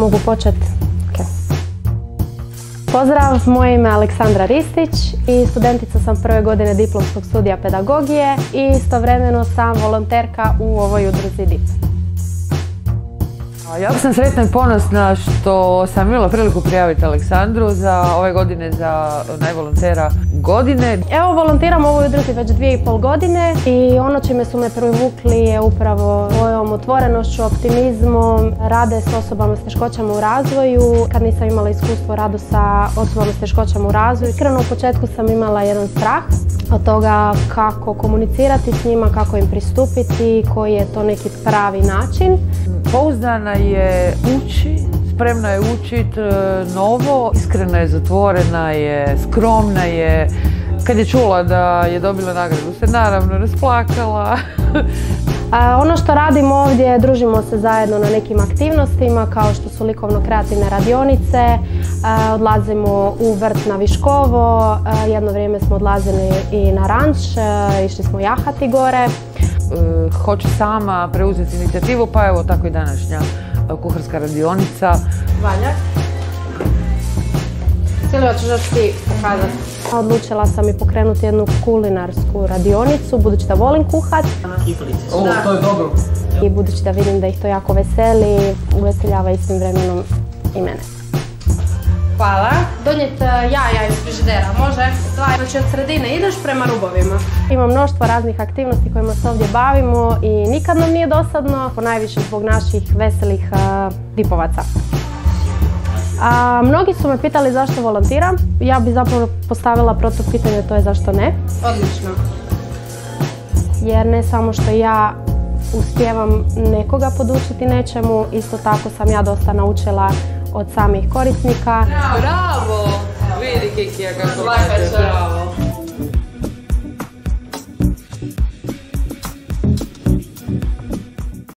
Mogu početi? Ok. Pozdrav, moje ime je Aleksandra Ristić i studentica sam prve godine diplomskog studija pedagogije i istovremeno sam volonterka u ovoj udruzi DIP. Jako sam sretna i ponosna što sam imala priliku prijaviti Aleksandru za ove godine za najvolontera godine. Evo, volontiram u ovoj udruzi već 2,5 godine i ono čime su me privukli je upravo svojom otvorenošću, optimizmom, rade s osobama s teškoćama u razvoju. Kad nisam imala iskustvo radu sa osobama s teškoćama u razvoju, iskreno u početku sam imala jedan strah od toga kako komunicirati s njima, kako im pristupiti, koji je to neki pravi način. Pouzdana je, uči, spremna je učiti novo, iskrena je, zatvorena je, skromna je. Kad je čula da je dobila nagradu se naravno rasplakala. Ono što radimo ovdje, družimo se zajedno na nekim aktivnostima kao što su likovno-kreativne radionice, odlazimo u vrt na Viškovo, jedno vrijeme smo odlazili i na ranč, išli smo jahati gore. Hoće sama preuzeti inicijativu, pa evo tako i današnja kuharska radionica. Valja. Silvija, ćeš još ti pokazati? Odlučila sam i pokrenuti jednu kulinarsku radionicu, budući da volim kuhat. To je dobro. I budući da vidim da ih to jako veseli, uveseljava istim vremenom i mene. Hvala. Donijeti jaja iz frižidera, može? Znači od sredine ideš prema rubovima. Ima mnoštvo raznih aktivnosti kojima se ovdje bavimo i nikad nam nije dosadno, ponajviše zbog naših veselih dipovaca. Mnogi su me pitali zašto volontiram. Ja bi zapravo postavila protupitanje, to je zašto ne. Odlično. Jer ne samo što ja uspijevam nekoga podučiti nečemu, isto tako sam ja dosta naučila od samih korisnika. Bravo! Vidi Kikija kako kaže, bravo!